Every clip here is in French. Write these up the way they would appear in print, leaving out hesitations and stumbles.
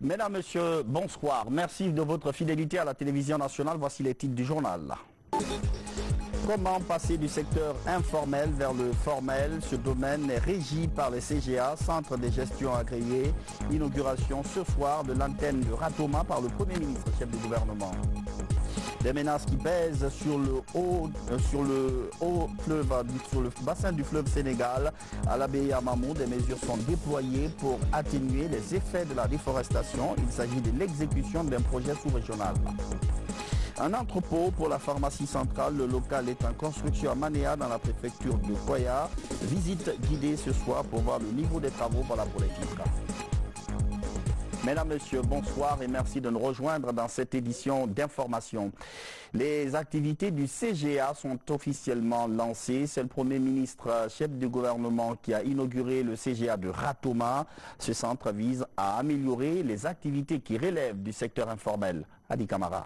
Mesdames, Messieurs, bonsoir. Merci de votre fidélité à la télévision nationale. Voici les titres du journal. Comment passer du secteur informel vers le formel? Ce domaine est régi par les CGA, Centre de gestion agréés. Inauguration ce soir de l'antenne de Ratoma par le Premier ministre, chef du gouvernement. Des menaces qui pèsent sur le bassin du fleuve Sénégal. À l'abbaye Amamou, des mesures sont déployées pour atténuer les effets de la déforestation. Il s'agit de l'exécution d'un projet sous-régional. Un entrepôt pour la pharmacie centrale. Le local est en construction à Manéa dans la préfecture de Koya. Visite guidée ce soir pour voir le niveau des travaux par la politique. Mesdames, Messieurs, bonsoir et merci de nous rejoindre dans cette édition d'information. Les activités du CGA sont officiellement lancées. C'est le Premier ministre, chef du gouvernement, qui a inauguré le CGA de Ratoma. Ce centre vise à améliorer les activités qui relèvent du secteur informel. Adi Kamara.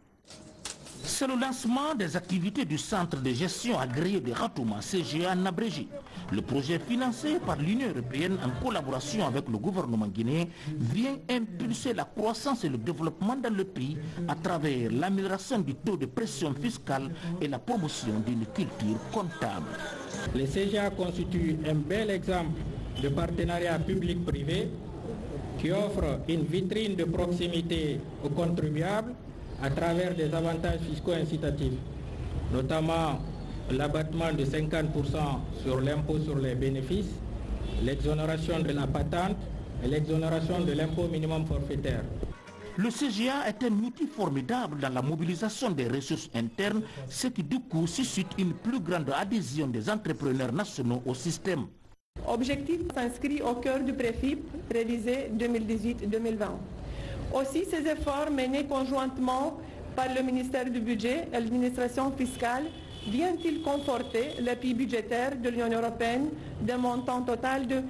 C'est le lancement des activités du centre de gestion agréé de Ratoma, CGA en abrégé. Le projet financé par l'Union européenne en collaboration avec le gouvernement guinéen vient impulser la croissance et le développement dans le pays à travers l'amélioration du taux de pression fiscale et la promotion d'une culture comptable. Le CGA constitue un bel exemple de partenariat public-privé qui offre une vitrine de proximité aux contribuables à travers des avantages fiscaux incitatifs, notamment l'abattement de 50% sur l'impôt sur les bénéfices, l'exonération de la patente et l'exonération de l'impôt minimum forfaitaire. Le CGA est un outil formidable dans la mobilisation des ressources internes, ce qui du coup suscite une plus grande adhésion des entrepreneurs nationaux au système. Objectif s'inscrit au cœur du préfip révisé 2018-2020. Aussi, ces efforts menés conjointement par le ministère du Budget et l'administration fiscale viennent-ils conforter l'appui budgétaire de l'Union européenne d'un montant total de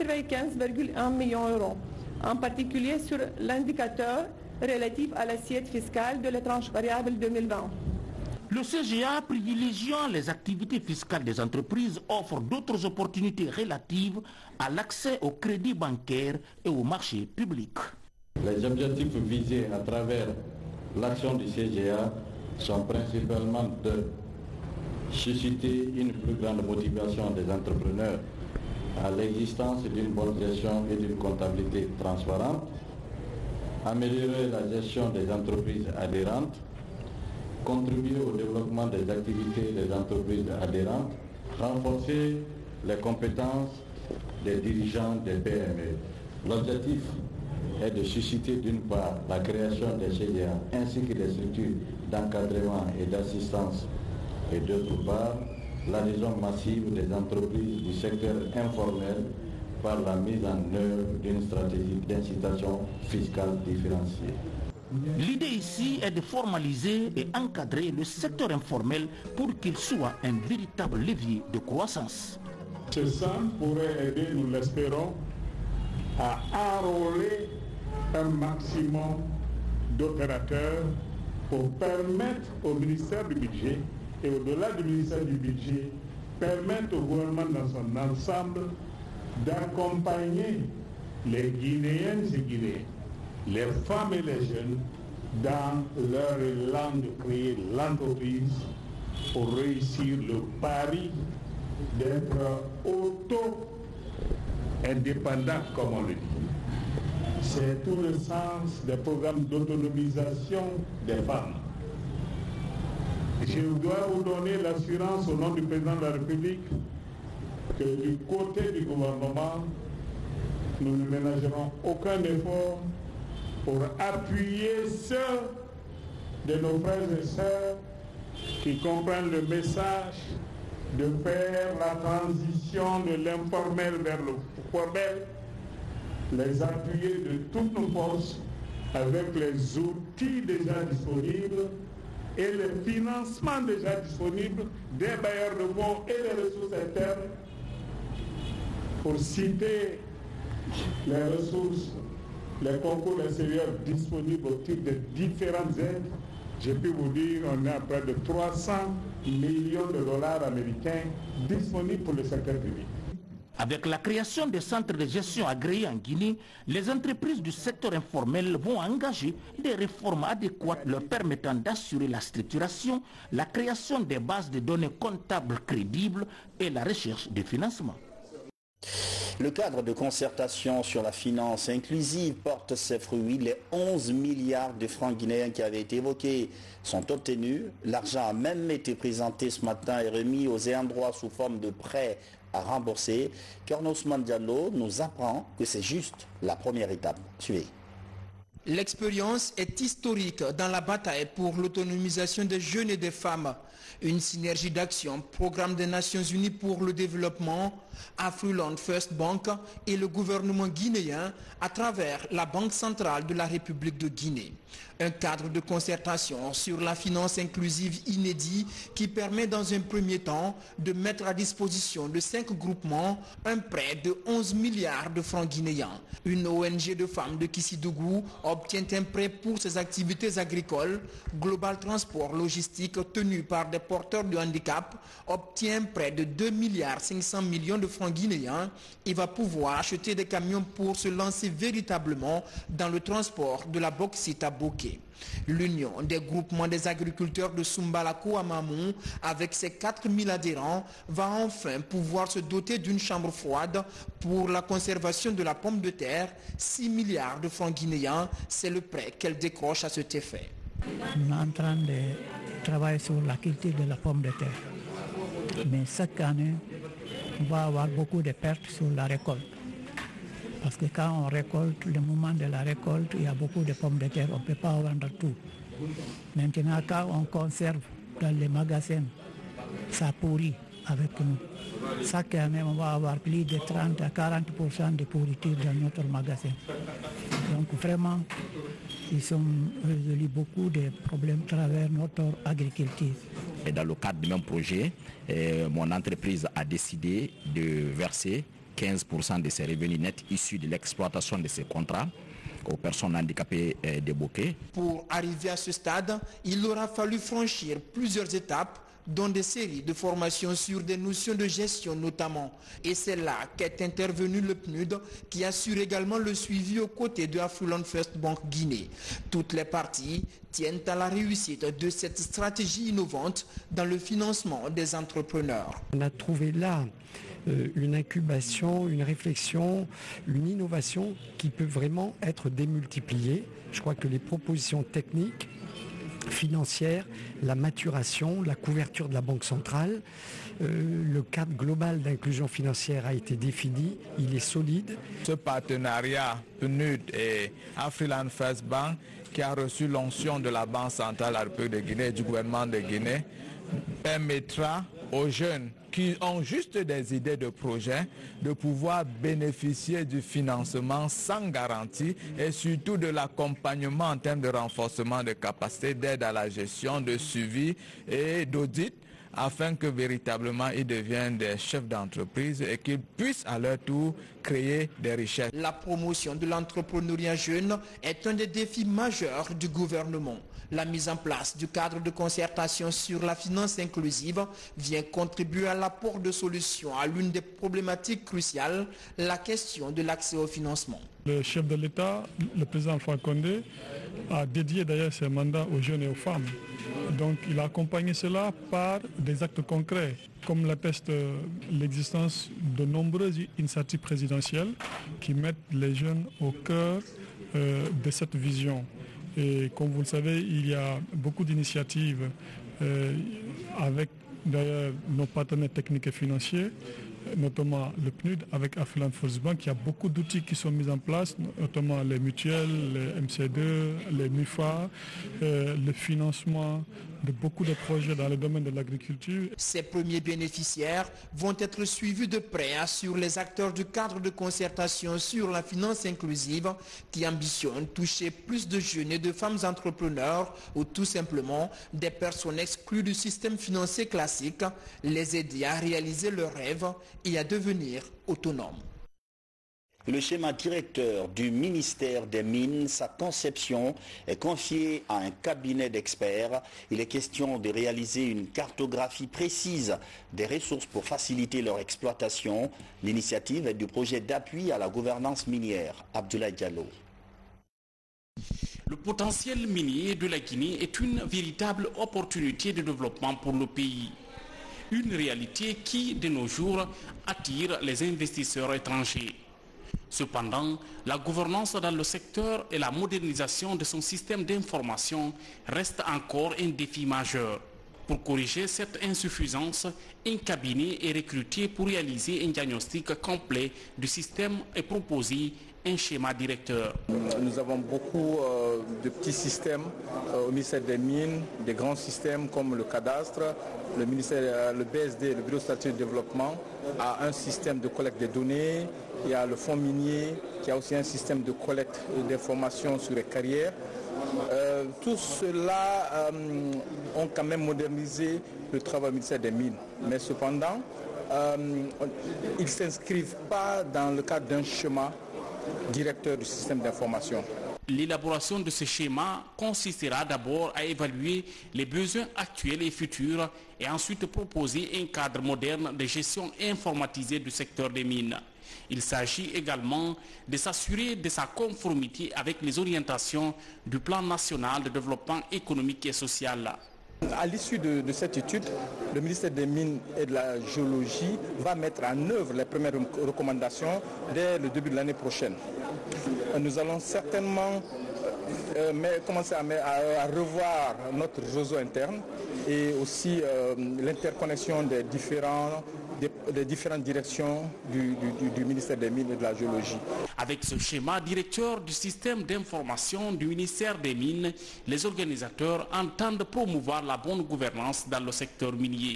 95,1 millions d'euros, en particulier sur l'indicateur relatif à l'assiette fiscale de la tranche variable 2020. Le CGA, privilégiant les activités fiscales des entreprises, offre d'autres opportunités relatives à l'accès au crédit bancaire et au marché public. Les objectifs visés à travers l'action du CGA sont principalement de susciter une plus grande motivation des entrepreneurs à l'existence d'une bonne gestion et d'une comptabilité transparente, améliorer la gestion des entreprises adhérentes, contribuer au développement des activités des entreprises adhérentes, renforcer les compétences des dirigeants des PME. L'objectif est de susciter d'une part la création des CGA ainsi que des structures d'encadrement et d'assistance et d'autre part l'adhésion massive des entreprises du secteur informel par la mise en œuvre d'une stratégie d'incitation fiscale différenciée. L'idée ici est de formaliser et encadrer le secteur informel pour qu'il soit un véritable levier de croissance. Ce centre pourrait aider, nous l'espérons, à enrôler un maximum d'opérateurs pour permettre au ministère du Budget et au-delà du ministère du Budget, permettre au gouvernement dans son ensemble d'accompagner les Guinéennes et Guinéens, les femmes et les jeunes dans leur élan de créer l'entreprise pour réussir le pari d'être auto-indépendant, comme on le dit. C'est tout le sens des programmes d'autonomisation des femmes. Je dois vous donner l'assurance au nom du président de la République que du côté du gouvernement, nous ne ménagerons aucun effort pour appuyer ceux de nos frères et sœurs qui comprennent le message de faire la transition de l'informel vers le formel, les appuyer de toutes nos forces avec les outils déjà disponibles et le financement déjà disponible des bailleurs de fonds et des ressources internes. Pour citer les ressources, les concours extérieurs disponibles au titre de différentes aides, je peux vous dire qu'on est à près de 300 millions de dollars américains disponibles pour le secteur public. Avec la création des centres de gestion agréés en Guinée, les entreprises du secteur informel vont engager des réformes adéquates leur permettant d'assurer la structuration, la création des bases de données comptables crédibles et la recherche de financement. Le cadre de concertation sur la finance inclusive porte ses fruits. Les 11 milliards de francs guinéens qui avaient été évoqués sont obtenus. L'argent a même été présenté ce matin et remis aux ayants droit sous forme de prêts à rembourser. Colonel Ousmane Diallo nous apprend que c'est juste la première étape. Suivez. L'expérience est historique dans la bataille pour l'autonomisation des jeunes et des femmes. Une synergie d'action, Programme des Nations Unies pour le développement, Afriland First Bank et le gouvernement guinéen à travers la Banque centrale de la République de Guinée. Un cadre de concertation sur la finance inclusive inédit qui permet dans un premier temps de mettre à disposition de 5 groupements un prêt de 11 milliards de francs guinéens. Une ONG de femmes de Kissidougou obtient un prêt pour ses activités agricoles. Global Transport Logistique, tenu par des porteurs de handicap, obtient près de 2 milliards 500 millions de francs guinéens et va pouvoir acheter des camions pour se lancer véritablement dans le transport de la bauxite à Bokeh. L'Union des groupements des agriculteurs de Sumbalako à Mamou, avec ses 4000 adhérents, va enfin pouvoir se doter d'une chambre froide pour la conservation de la pomme de terre. 6 milliards de francs guinéens, c'est le prêt qu'elle décroche à cet effet. On est en train de travailler sur la culture de la pomme de terre. Mais chaque année, on va avoir beaucoup de pertes sur la récolte. Parce que quand on récolte, le moment de la récolte, il y a beaucoup de pommes de terre, on ne peut pas vendre tout. Maintenant, quand on conserve dans les magasins, ça pourrit avec nous. Chaque année, on va avoir plus de 30 à 40% de pourriture dans notre magasin. Donc vraiment, ils ont résolu beaucoup de problèmes à travers notre agriculture. Et dans le cadre du même projet, mon entreprise a décidé de verser 15% de ses revenus nets issus de l'exploitation de ces contrats aux personnes handicapées de Bokeh. Pour arriver à ce stade, il aura fallu franchir plusieurs étapes, dont des séries de formations sur des notions de gestion notamment. Et c'est là qu'est intervenu le PNUD qui assure également le suivi aux côtés de Afriland First Bank Guinée. Toutes les parties tiennent à la réussite de cette stratégie innovante dans le financement des entrepreneurs. On a trouvé là une incubation, une réflexion, une innovation qui peut vraiment être démultipliée. Je crois que les propositions techniques, financières, la maturation, la couverture de la Banque centrale, le cadre global d'inclusion financière a été défini, il est solide. Ce partenariat PNUD et Afriland First Bank qui a reçu l'onction de la Banque centrale de la République de Guinée et du gouvernement de Guinée permettra aux jeunes qui ont juste des idées de projet de pouvoir bénéficier du financement sans garantie et surtout de l'accompagnement en termes de renforcement de capacités d'aide à la gestion, de suivi et d'audit afin que véritablement ils deviennent des chefs d'entreprise et qu'ils puissent à leur tour créer des richesses. La promotion de l'entrepreneuriat jeune est un des défis majeurs du gouvernement. La mise en place du cadre de concertation sur la finance inclusive vient contribuer à l'apport de solutions à l'une des problématiques cruciales, la question de l'accès au financement. Le chef de l'État, le président Alpha Condé, a dédié d'ailleurs ses mandats aux jeunes et aux femmes. Donc il a accompagné cela par des actes concrets, comme l'atteste l'existence de nombreuses initiatives présidentielles qui mettent les jeunes au cœur de cette vision. Et comme vous le savez, il y a beaucoup d'initiatives avec d'ailleurs nos partenaires techniques et financiers, notamment le PNUD avec Afriland First Bank. Il y a beaucoup d'outils qui sont mis en place, notamment les mutuelles, les MC2, les MUFA, le financement de beaucoup de projets dans le domaine de l'agriculture. Ces premiers bénéficiaires vont être suivis de près sur les acteurs du cadre de concertation sur la finance inclusive qui ambitionnent toucher plus de jeunes et de femmes entrepreneurs ou tout simplement des personnes exclues du système financier classique, les aider à réaliser leurs rêves et à devenir autonomes. Le schéma directeur du ministère des Mines, sa conception est confiée à un cabinet d'experts. Il est question de réaliser une cartographie précise des ressources pour faciliter leur exploitation. L'initiative est du projet d'appui à la gouvernance minière. Abdoulaye Diallo. Le potentiel minier de la Guinée est une véritable opportunité de développement pour le pays. Une réalité qui, de nos jours, attire les investisseurs étrangers. Cependant, la gouvernance dans le secteur et la modernisation de son système d'information restent encore un défi majeur. Pour corriger cette insuffisance, un cabinet est recruté pour réaliser un diagnostic complet du système et proposer un schéma directeur. Nous avons beaucoup de petits systèmes au ministère des Mines, des grands systèmes comme le cadastre, le BSD, le Bureau stratégique de développement, a un système de collecte des données. Il y a le fonds minier qui a aussi un système de collecte d'informations sur les carrières. Tout cela ont quand même modernisé le travail au ministère des Mines. Mais cependant, ils ne s'inscrivent pas dans le cadre d'un schéma directeur du système d'information. L'élaboration de ce schéma consistera d'abord à évaluer les besoins actuels et futurs et ensuite proposer un cadre moderne de gestion informatisée du secteur des mines. Il s'agit également de s'assurer de sa conformité avec les orientations du plan national de développement économique et social. À l'issue de cette étude, le ministère des Mines et de la Géologie va mettre en œuvre les premières recommandations dès le début de l'année prochaine. Nous allons certainement commencer à revoir notre réseau interne et aussi l'interconnexion des différentes directions du ministère des Mines et de la Géologie. Avec ce schéma directeur du système d'information du ministère des Mines, les organisateurs entendent promouvoir la bonne gouvernance dans le secteur minier.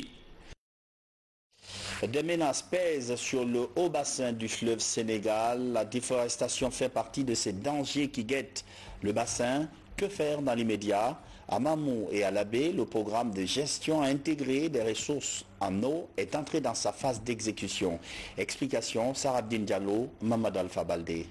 Des menaces pèsent sur le haut bassin du fleuve Sénégal. La déforestation fait partie de ces dangers qui guettent le bassin. Que faire dans l'immédiat? À Mamou et à Labé, le programme de gestion intégrée des ressources en eau est entré dans sa phase d'exécution. Explication, Sarabdine Diallo, Mamadou Alpha Baldé.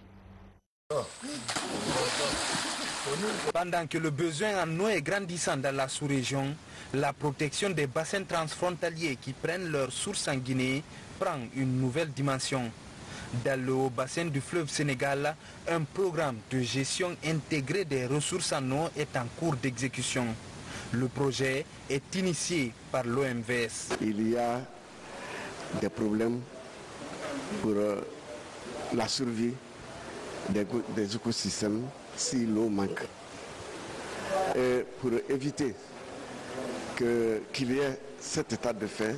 Pendant que le besoin en eau est grandissant dans la sous-région, la protection des bassins transfrontaliers qui prennent leur source en Guinée prend une nouvelle dimension. Dans le haut bassin du fleuve Sénégal, un programme de gestion intégrée des ressources en eau est en cours d'exécution. Le projet est initié par l'OMVS. Il y a des problèmes pour la survie des écosystèmes si l'eau manque. Et pour éviter qu'il y ait cet état de fait,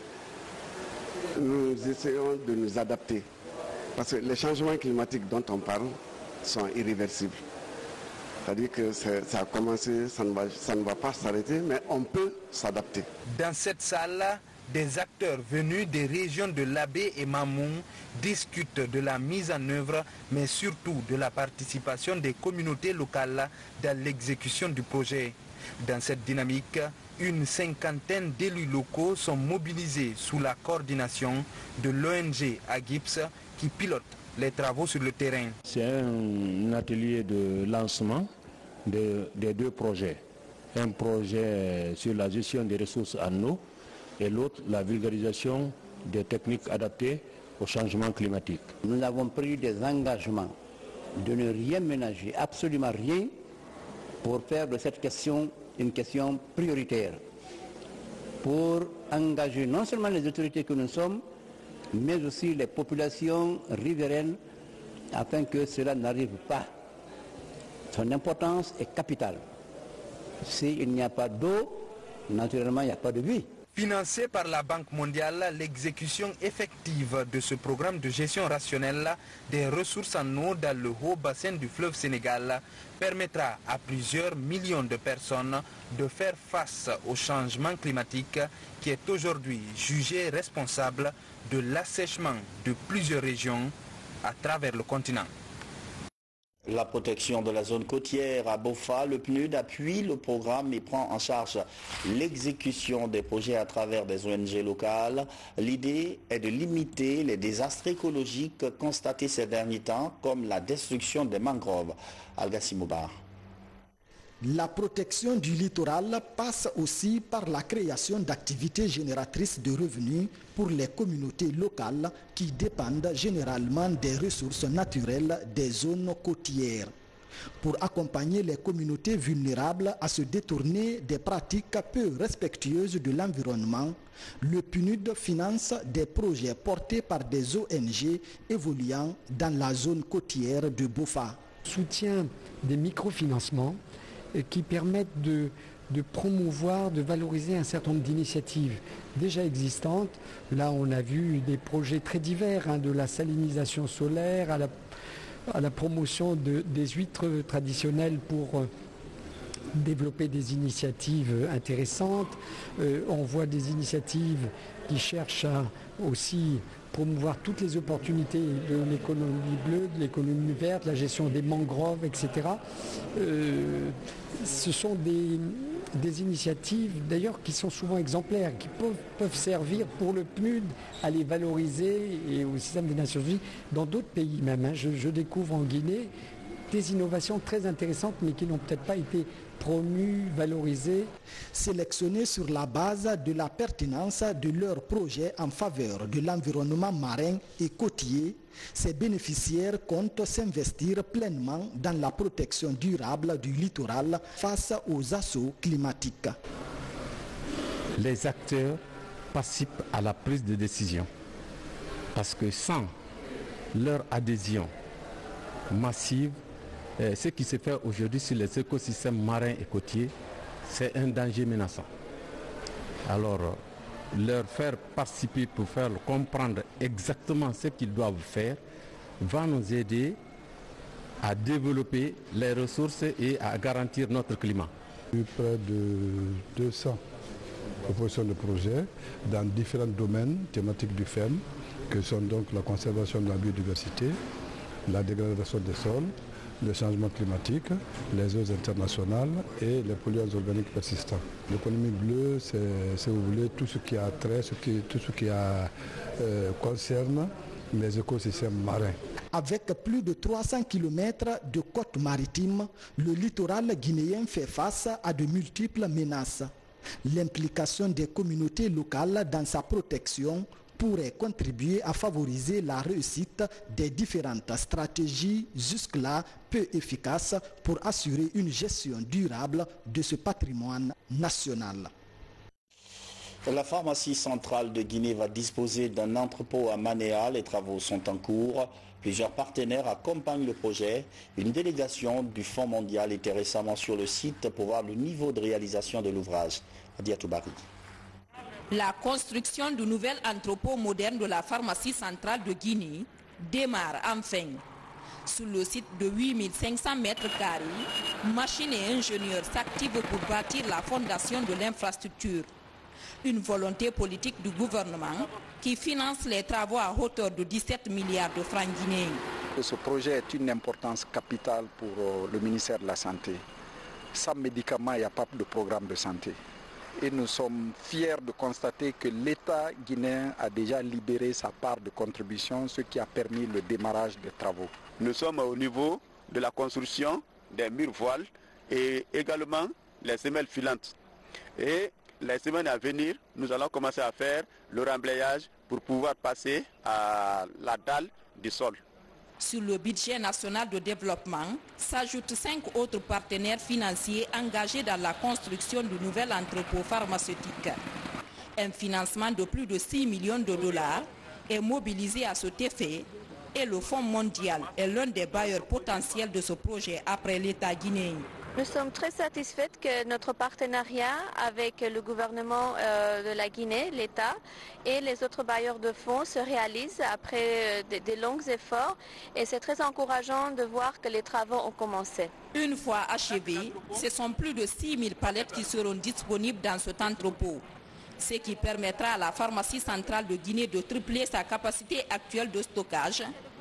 nous essayons de nous adapter. Parce que les changements climatiques dont on parle sont irréversibles. C'est-à-dire que ça a commencé, ça ne va pas s'arrêter, mais on peut s'adapter. Dans cette salle, des acteurs venus des régions de Labé et Mamou discutent de la mise en œuvre, mais surtout de la participation des communautés locales dans l'exécution du projet. Dans cette dynamique, une cinquantaine d'élus locaux sont mobilisés sous la coordination de l'ONG Agips qui pilote les travaux sur le terrain. C'est un atelier de lancement des deux projets. Un projet sur la gestion des ressources en eau et l'autre la vulgarisation des techniques adaptées au changement climatique. Nous avons pris des engagements de ne rien ménager, absolument rien, pour faire de cette question une question prioritaire, pour engager non seulement les autorités que nous sommes, mais aussi les populations riveraines, afin que cela n'arrive pas. Son importance est capitale. S'il n'y a pas d'eau, naturellement, il n'y a pas de vie. Financé par la Banque mondiale, l'exécution effective de ce programme de gestion rationnelle des ressources en eau dans le haut bassin du fleuve Sénégal permettra à plusieurs millions de personnes de faire face au changement climatique qui est aujourd'hui jugé responsable de l'assèchement de plusieurs régions à travers le continent. La protection de la zone côtière à Bofa, le PNUD appuie le programme et prend en charge l'exécution des projets à travers des ONG locales. L'idée est de limiter les désastres écologiques constatés ces derniers temps, comme la destruction des mangroves. Algassi Moubar. La protection du littoral passe aussi par la création d'activités génératrices de revenus pour les communautés locales qui dépendent généralement des ressources naturelles des zones côtières. Pour accompagner les communautés vulnérables à se détourner des pratiques peu respectueuses de l'environnement, le PNUD finance des projets portés par des ONG évoluant dans la zone côtière de Bofa. Soutient des microfinancements qui permettent de promouvoir, de valoriser un certain nombre d'initiatives déjà existantes. Là, on a vu des projets très divers, de la salinisation solaire à la promotion des huîtres traditionnelles pour développer des initiatives intéressantes. On voit des initiatives qui cherchent à aussi promouvoir toutes les opportunités de l'économie bleue, de l'économie verte, la gestion des mangroves, etc. Ce sont des initiatives d'ailleurs qui sont souvent exemplaires, qui peuvent servir pour le PNUD à les valoriser et au système des Nations Unies dans d'autres pays même. Je découvre en Guinée des innovations très intéressantes mais qui n'ont peut-être pas été promues, valorisées. Sélectionnés sur la base de la pertinence de leurs projets en faveur de l'environnement marin et côtier, ces bénéficiaires comptent s'investir pleinement dans la protection durable du littoral face aux assauts climatiques. Les acteurs participent à la prise de décision parce que sans leur adhésion massive, ce qui se fait aujourd'hui sur les écosystèmes marins et côtiers, c'est un danger menaçant. Alors, leur faire participer pour faire comprendre exactement ce qu'ils doivent faire va nous aider à développer les ressources et à garantir notre climat. Près de 200 propositions de projets dans différents domaines thématiques du FEM, que sont donc la conservation de la biodiversité, la dégradation des sols, le changement climatique, les eaux internationales et les polluants organiques persistants. L'économie bleue, c'est, si vous voulez, tout ce qui a trait, tout ce qui concerne les écosystèmes marins. Avec plus de 300 km de côtes maritimes, le littoral guinéen fait face à de multiples menaces. L'implication des communautés locales dans sa protection pourrait contribuer à favoriser la réussite des différentes stratégies jusque-là peu efficaces pour assurer une gestion durable de ce patrimoine national. La pharmacie centrale de Guinée va disposer d'un entrepôt à Manéa. Les travaux sont en cours. Plusieurs partenaires accompagnent le projet. Une délégation du Fonds mondial était récemment sur le site pour voir le niveau de réalisation de l'ouvrage. Adiatou Bari. La construction du nouvel entrepôt moderne de la pharmacie centrale de Guinée démarre enfin. Sur le site de 8500 mètres carrés, machines et ingénieurs s'activent pour bâtir la fondation de l'infrastructure. Une volonté politique du gouvernement qui finance les travaux à hauteur de 17 milliards de francs guinéens. Ce projet est une importance capitale pour le ministère de la Santé. Sans médicaments, il n'y a pas de programme de santé. Et nous sommes fiers de constater que l'État guinéen a déjà libéré sa part de contribution, ce qui a permis le démarrage des travaux. Nous sommes au niveau de la construction des murs voiles et également les semelles filantes. Et les semaines à venir, nous allons commencer à faire le remblayage pour pouvoir passer à la dalle du sol. Sur le budget national de développement, s'ajoutent 5 autres partenaires financiers engagés dans la construction du nouvel entrepôt pharmaceutique. Un financement de plus de 6 millions de dollars est mobilisé à cet effet et le Fonds mondial est l'un des bailleurs potentiels de ce projet après l'État guinéen. Nous sommes très satisfaits que notre partenariat avec le gouvernement de la Guinée, l'État et les autres bailleurs de fonds se réalise après de longs efforts et c'est très encourageant de voir que les travaux ont commencé. Une fois achevés, ce sont plus de 6000 palettes qui seront disponibles dans cet entrepôt, ce qui permettra à la pharmacie centrale de Guinée de tripler sa capacité actuelle de stockage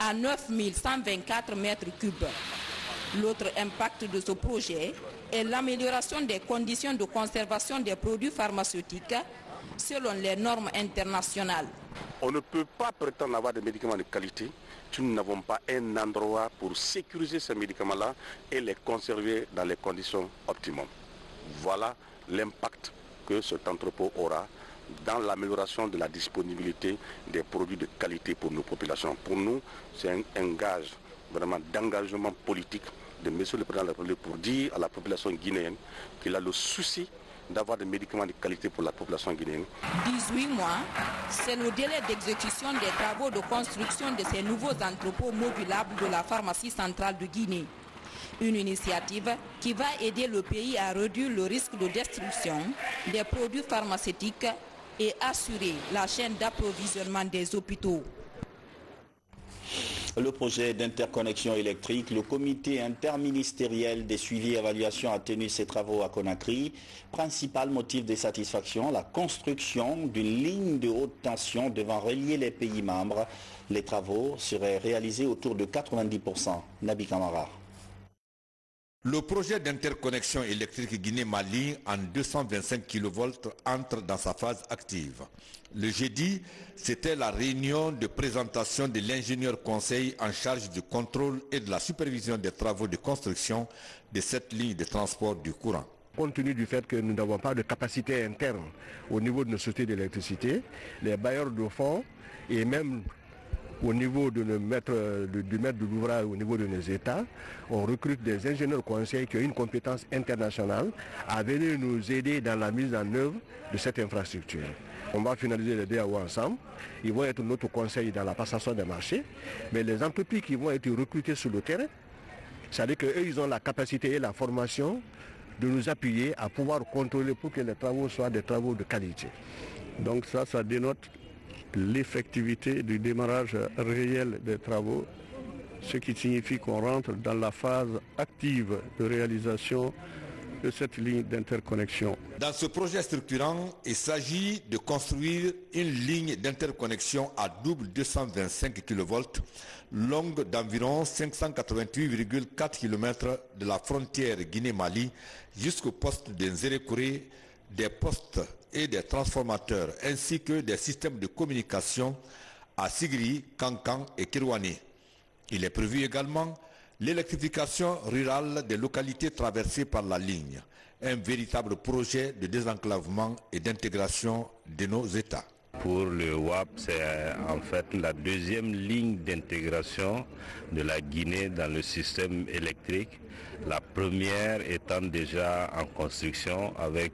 à 9124 mètres cubes. L'autre impact de ce projet est l'amélioration des conditions de conservation des produits pharmaceutiques selon les normes internationales. On ne peut pas prétendre avoir des médicaments de qualité si nous n'avons pas un endroit pour sécuriser ces médicaments-là et les conserver dans les conditions optimales. Voilà l'impact que cet entrepôt aura dans l'amélioration de la disponibilité des produits de qualité pour nos populations. Pour nous, c'est un gage vraiment d'engagement politique de M. le Président de la République pour dire à la population guinéenne qu'il a le souci d'avoir des médicaments de qualité pour la population guinéenne. 18 mois, c'est le délai d'exécution des travaux de construction de ces nouveaux entrepôts modulables de la pharmacie centrale de Guinée. Une initiative qui va aider le pays à réduire le risque de destruction des produits pharmaceutiques et assurer la chaîne d'approvisionnement des hôpitaux. Le projet d'interconnexion électrique, le comité interministériel des suivis et évaluations a tenu ses travaux à Conakry. Principal motif de satisfaction, la construction d'une ligne de haute tension devant relier les pays membres. Les travaux seraient réalisés autour de 90%. Nabi Kamara. Le projet d'interconnexion électrique Guinée-Mali en 225 kV entre dans sa phase active. Le jeudi, c'était la réunion de présentation de l'ingénieur conseil en charge du contrôle et de la supervision des travaux de construction de cette ligne de transport du courant. Compte tenu du fait que nous n'avons pas de capacité interne au niveau de nos sociétés d'électricité, les bailleurs de fonds et même au niveau du maître de l'ouvrage, au niveau de nos États, on recrute des ingénieurs conseils qui ont une compétence internationale à venir nous aider dans la mise en œuvre de cette infrastructure. On va finaliser les DAO ensemble. Ils vont être notre conseil dans la passation des marchés. Mais les entreprises qui vont être recrutées sur le terrain, c'est-à-dire qu'eux, ils ont la capacité et la formation de nous appuyer à pouvoir contrôler pour que les travaux soient des travaux de qualité. Donc ça dénote l'effectivité du démarrage réel des travaux, ce qui signifie qu'on rentre dans la phase active de réalisation de cette ligne d'interconnexion. Dans ce projet structurant, il s'agit de construire une ligne d'interconnexion à double 225 kV, longue d'environ 588,4 km de la frontière Guinée-Mali jusqu'au poste de Nzérékouré, des postes et des transformateurs, ainsi que des systèmes de communication à Sigri, Kankan et Kirwani. Il est prévu également l'électrification rurale des localités traversées par la ligne, un véritable projet de désenclavement et d'intégration de nos États. Pour le WAP, c'est en fait la deuxième ligne d'intégration de la Guinée dans le système électrique. La première étant déjà en construction avec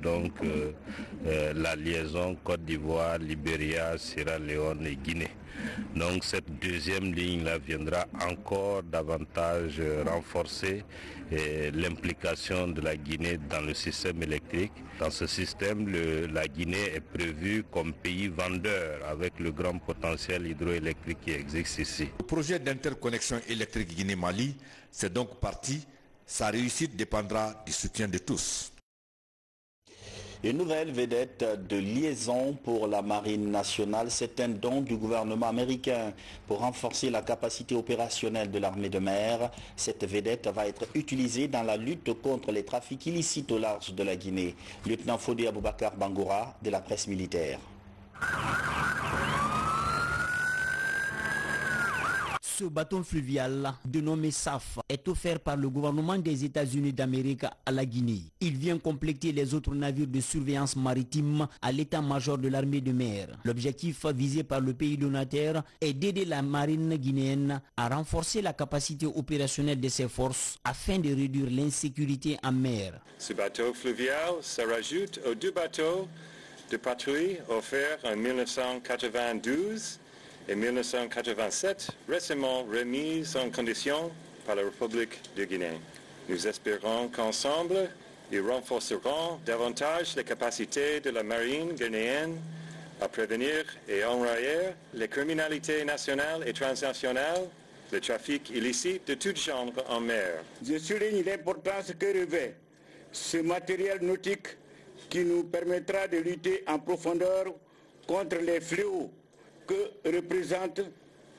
la liaison Côte d'Ivoire, Libéria, Sierra Leone et Guinée. Donc cette deuxième ligne-là viendra encore davantage renforcer l'implication de la Guinée dans le système électrique. Dans ce système, la Guinée est prévue comme pays vendeur avec le grand potentiel hydroélectrique qui existe ici. Le projet d'interconnexion électrique Guinée-Mali, c'est donc parti. Sa réussite dépendra du soutien de tous. Une nouvelle vedette de liaison pour la marine nationale, c'est un don du gouvernement américain pour renforcer la capacité opérationnelle de l'armée de mer. Cette vedette va être utilisée dans la lutte contre les trafics illicites au large de la Guinée. Lieutenant Fodé Aboubakar Bangoura de la presse militaire. Ce bâton fluvial, dénommé SAF, est offert par le gouvernement des États-Unis d'Amérique à la Guinée. Il vient compléter les autres navires de surveillance maritime à l'état-major de l'armée de mer. L'objectif visé par le pays donateur est d'aider la marine guinéenne à renforcer la capacité opérationnelle de ses forces afin de réduire l'insécurité en mer. Ce bateau fluvial se rajoute aux deux bateaux de patrouille offerts en 1992 et 1987, récemment remis en condition par la République de Guinée. Nous espérons qu'ensemble, ils renforceront davantage les capacités de la marine guinéenne à prévenir et enrayer les criminalités nationales et transnationales, le trafic illicite de tout genre en mer. Je souligne l'importance que revêt ce matériel nautique qui nous permettra de lutter en profondeur contre les fléaux que représente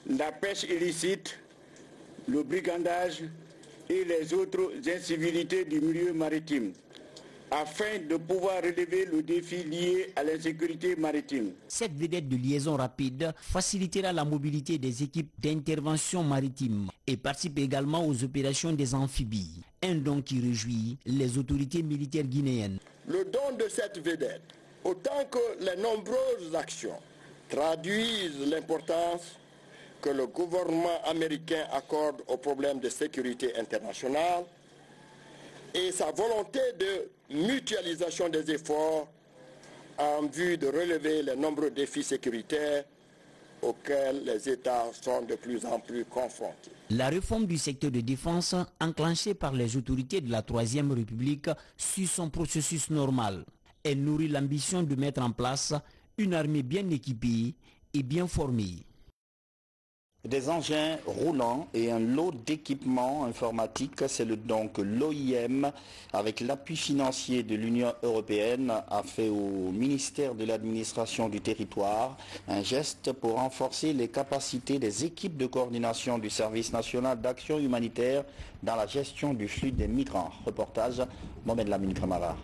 la pêche illicite, le brigandage et les autres incivilités du milieu maritime, afin de pouvoir relever le défi lié à l'insécurité maritime. Cette vedette de liaison rapide facilitera la mobilité des équipes d'intervention maritime et participe également aux opérations des amphibies. Un don qui réjouit les autorités militaires guinéennes. Le don de cette vedette, autant que les nombreuses actions, traduisent l'importance que le gouvernement américain accorde aux problèmes de sécurité internationale et sa volonté de mutualisation des efforts en vue de relever les nombreux défis sécuritaires auxquels les États sont de plus en plus confrontés. La réforme du secteur de défense, enclenchée par les autorités de la Troisième République, suit son processus normal. Elle nourrit l'ambition de mettre en place une armée bien équipée et bien formée. Des engins roulants et un lot d'équipements informatiques, c'est le don que l'OIM, avec l'appui financier de l'Union européenne, a fait au ministère de l'administration du territoire. Un geste pour renforcer les capacités des équipes de coordination du service national d'action humanitaire dans la gestion du flux des migrants. Reportage Mohamed Lamine Kamara.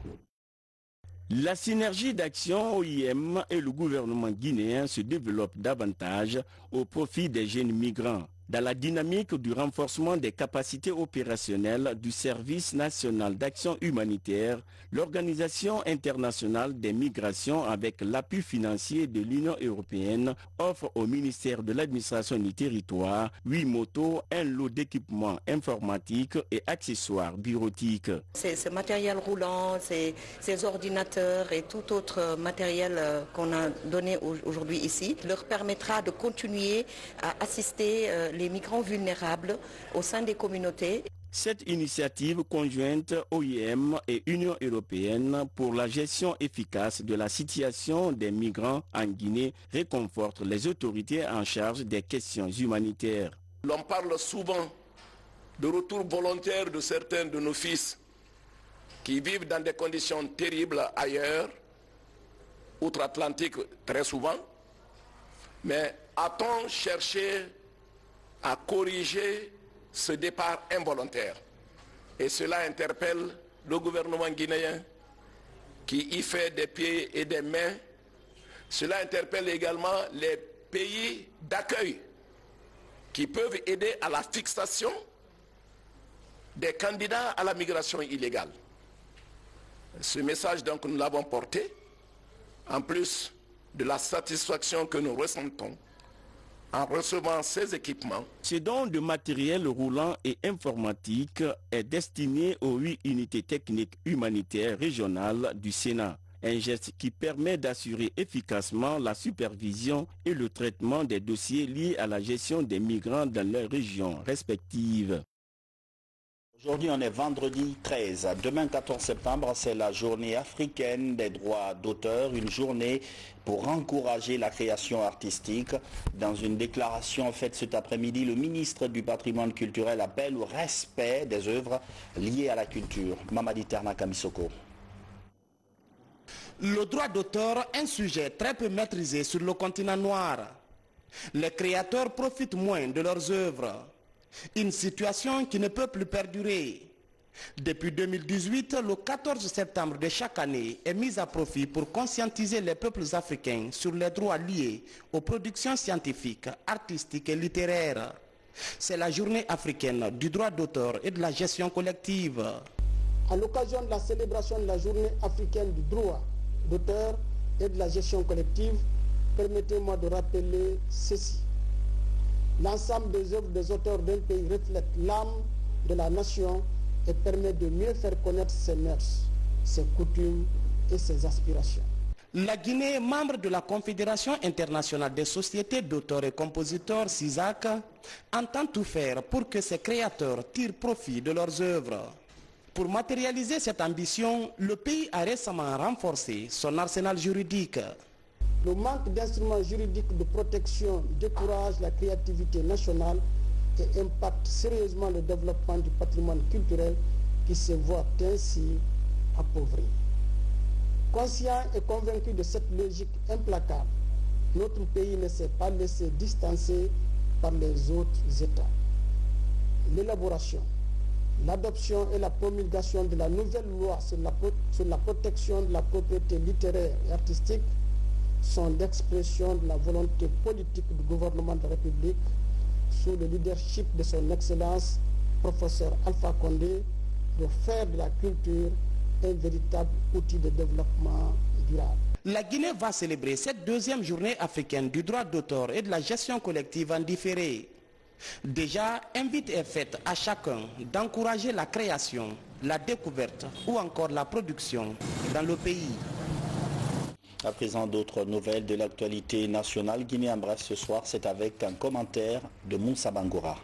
La synergie d'action OIM et le gouvernement guinéen se développe davantage au profit des jeunes migrants. Dans la dynamique du renforcement des capacités opérationnelles du Service national d'action humanitaire, l'Organisation internationale des migrations, avec l'appui financier de l'Union européenne, offre au ministère de l'administration du territoire 8 motos, un lot d'équipements informatiques et accessoires bureautiques. Ce matériel roulant, ces ordinateurs et tout autre matériel qu'on a donné aujourd'hui ici leur permettra de continuer à assister les migrants vulnérables au sein des communautés. Cette initiative conjointe OIM et Union européenne pour la gestion efficace de la situation des migrants en Guinée réconforte les autorités en charge des questions humanitaires. L'on parle souvent de retour volontaire de certains de nos fils qui vivent dans des conditions terribles ailleurs, outre-Atlantique très souvent, mais a-t-on cherché à corriger ce départ involontaire? Et cela interpelle le gouvernement guinéen qui y fait des pieds et des mains. Cela interpelle également les pays d'accueil qui peuvent aider à la fixation des candidats à la migration illégale. Ce message, donc, nous l'avons porté, en plus de la satisfaction que nous ressentons en recevant ces équipements. Ce don de matériel roulant et informatique est destiné aux 8 unités techniques humanitaires régionales du Sénat. Un geste qui permet d'assurer efficacement la supervision et le traitement des dossiers liés à la gestion des migrants dans leurs régions respectives. Aujourd'hui, on est vendredi 13. Demain, 14 septembre, c'est la journée africaine des droits d'auteur, une journée pour encourager la création artistique. Dans une déclaration faite cet après-midi, le ministre du patrimoine culturel appelle au respect des œuvres liées à la culture. Mamadi Terna Kamisoko. Le droit d'auteur est un sujet très peu maîtrisé sur le continent noir. Les créateurs profitent moins de leurs œuvres. Une situation qui ne peut plus perdurer. Depuis 2018, le 14 septembre de chaque année est mis à profit pour conscientiser les peuples africains sur les droits liés aux productions scientifiques, artistiques et littéraires. C'est la journée africaine du droit d'auteur et de la gestion collective. À l'occasion de la célébration de la journée africaine du droit d'auteur et de la gestion collective, permettez-moi de rappeler ceci. L'ensemble des œuvres des auteurs d'un pays reflète l'âme de la nation et permet de mieux faire connaître ses mœurs, ses coutumes et ses aspirations. La Guinée, membre de la Confédération internationale des sociétés d'auteurs et compositeurs, CISAC, entend tout faire pour que ses créateurs tirent profit de leurs œuvres. Pour matérialiser cette ambition, le pays a récemment renforcé son arsenal juridique. Le manque d'instruments juridiques de protection décourage la créativité nationale et impacte sérieusement le développement du patrimoine culturel qui se voit ainsi appauvri. Conscient et convaincu de cette logique implacable, notre pays ne s'est pas laissé distancer par les autres États. L'élaboration, l'adoption et la promulgation de la nouvelle loi sur la protection de la propriété littéraire et artistique sont l'expression de la volonté politique du gouvernement de la République sous le leadership de son Excellence, professeur Alpha Condé, de faire de la culture un véritable outil de développement durable. La Guinée va célébrer cette deuxième journée africaine du droit d'auteur et de la gestion collective en différé. Déjà, invite est faite à chacun d'encourager la création, la découverte ou encore la production dans le pays. À présent, d'autres nouvelles de l'actualité nationale. Guinée en bref ce soir, c'est avec un commentaire de Moussa Bangoura.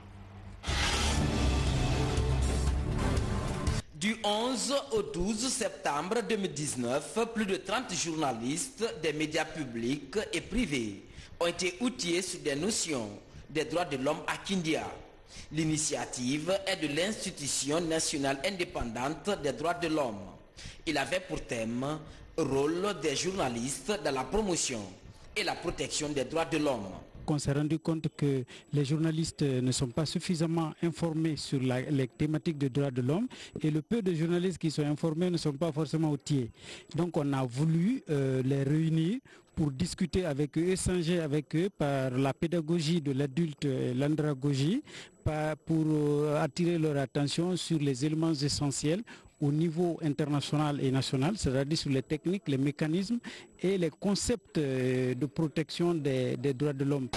Du 11 au 12 septembre 2019, plus de 30 journalistes des médias publics et privés ont été outillés sur des notions des droits de l'homme à Kindia. L'initiative est de l'Institution nationale indépendante des droits de l'homme. Il avait pour thème rôle des journalistes dans la promotion et la protection des droits de l'homme. On s'est rendu compte que les journalistes ne sont pas suffisamment informés sur les thématiques de droits de l'homme et le peu de journalistes qui sont informés ne sont pas forcément outillés. Donc on a voulu les réunir pour discuter avec eux, échanger avec eux par la pédagogie de l'adulte et l'andragogie, pour attirer leur attention sur les éléments essentiels au niveau international et national, c'est-à-dire sur les techniques, les mécanismes et les concepts de protection des droits de l'homme.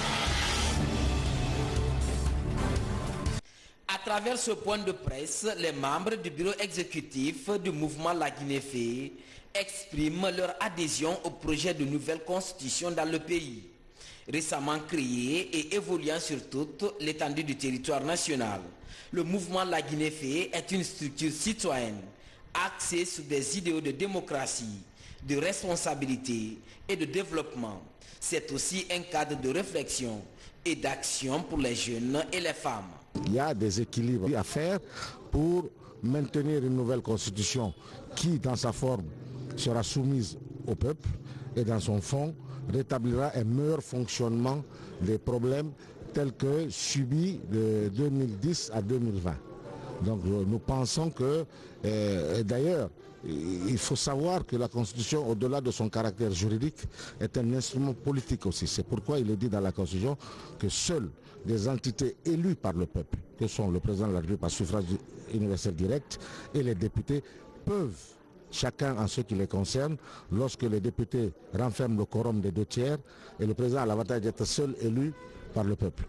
À travers ce point de presse, les membres du bureau exécutif du mouvement La Guinée fait expriment leur adhésion au projet de nouvelle constitution dans le pays, récemment créé et évoluant sur toute l'étendue du territoire national. Le mouvement La Guinée fait est une structure citoyenne axée sur des idéaux de démocratie, de responsabilité et de développement. C'est aussi un cadre de réflexion et d'action pour les jeunes et les femmes. Il y a des équilibres à faire pour maintenir une nouvelle constitution qui, dans sa forme, sera soumise au peuple et dans son fond, rétablira un meilleur fonctionnement des problèmes tels que subis de 2010 à 2020. Donc nous pensons que, d'ailleurs, il faut savoir que la Constitution, au-delà de son caractère juridique, est un instrument politique aussi. C'est pourquoi il est dit dans la Constitution que seules des entités élues par le peuple, que sont le président de la République par suffrage universel direct et les députés, peuvent, chacun en ce qui les concerne, lorsque les députés renferment le quorum des 2/3 et le président a l'avantage d'être seul élu par le peuple.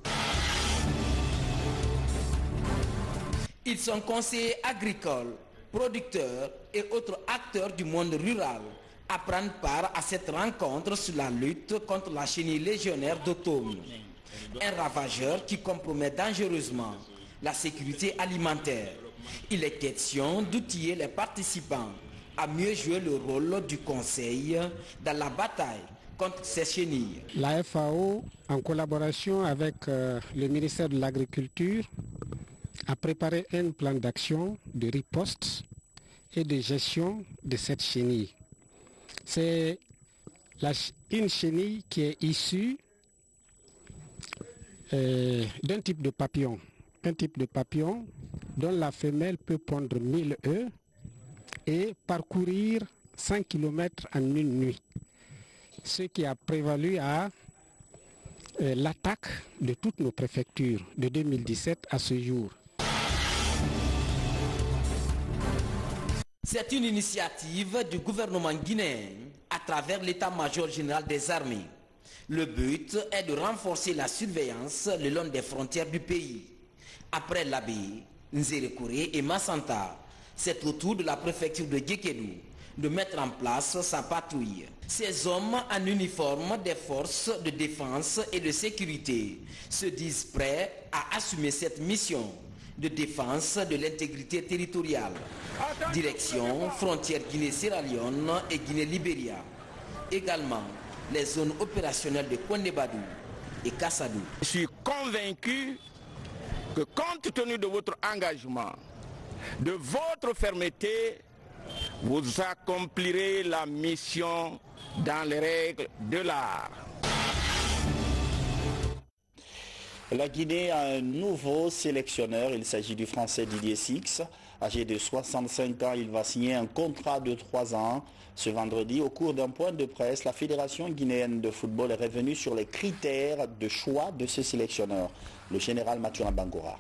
Ils sont conseillers agricoles, producteurs et autres acteurs du monde rural à prendre part à cette rencontre sur la lutte contre la chenille légionnaire d'automne, un ravageur qui compromet dangereusement la sécurité alimentaire. Il est question d'outiller les participants à mieux jouer le rôle du conseil dans la bataille contre ces chenilles. La FAO, en collaboration avec le ministère de l'Agriculture, a préparé un plan d'action de riposte et de gestion de cette chenille. C'est une chenille qui est issue d'un type de papillon. Un type de papillon dont la femelle peut pondre 1000 œufs et parcourir 100 km en une nuit. Ce qui a prévalu à l'attaque de toutes nos préfectures de 2017 à ce jour. C'est une initiative du gouvernement guinéen à travers l'état-major général des armées. Le but est de renforcer la surveillance le long des frontières du pays. Après Labé, Nzérékouré et Massanta, c'est au tour de la préfecture de Djekedou de mettre en place sa patrouille. Ces hommes en uniforme des forces de défense et de sécurité se disent prêts à assumer cette mission de défense de l'intégrité territoriale. Direction frontière Guinée-Sierra Leone et Guinée-Libéria. Également les zones opérationnelles de Kondebadou et Kassadou. Je suis convaincu que compte tenu de votre engagement, de votre fermeté, vous accomplirez la mission dans les règles de l'art. La Guinée a un nouveau sélectionneur, il s'agit du Français Didier Six. Âgé de 65 ans, il va signer un contrat de 3 ans. Ce vendredi, au cours d'un point de presse, la Fédération guinéenne de football est revenue sur les critères de choix de ce sélectionneur, le général Mathurin Bangoura.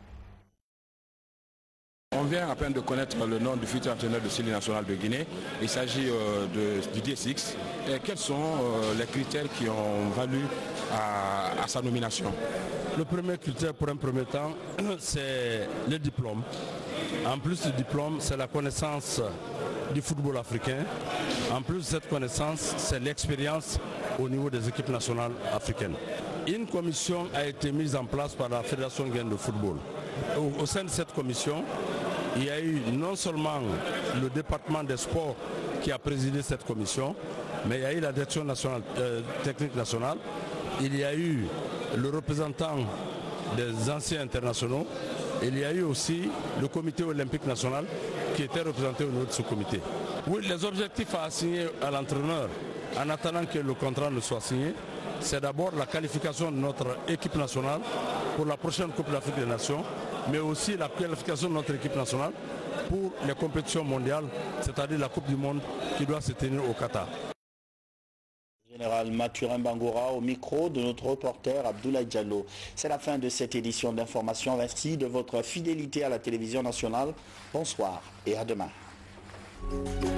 On vient à peine de connaître le nom du futur entraîneur de Série nationale de Guinée. Il s'agit de Didier Six. Et quels sont les critères qui ont valu à sa nomination? Le premier critère pour un premier temps, c'est le diplôme. En plus du diplôme, c'est la connaissance du football africain. En plus de cette connaissance, c'est l'expérience au niveau des équipes nationales africaines. Une commission a été mise en place par la Fédération guinéenne de football. Au sein de cette commission, il y a eu non seulement le département des sports qui a présidé cette commission, mais il y a eu la direction nationale, technique nationale, il y a eu le représentant des anciens internationaux, il y a eu aussi le comité olympique national qui était représenté au niveau de ce comité. Oui, les objectifs à assigner à l'entraîneur en attendant que le contrat ne soit signé, c'est d'abord la qualification de notre équipe nationale pour la prochaine Coupe d'Afrique des Nations, mais aussi la qualification de notre équipe nationale pour les compétitions mondiales, c'est-à-dire la Coupe du Monde qui doit se tenir au Qatar. Général Mathurin Bangoura au micro de notre reporter Abdoulaye Diallo. C'est la fin de cette édition d'information. Merci de votre fidélité à la télévision nationale. Bonsoir et à demain.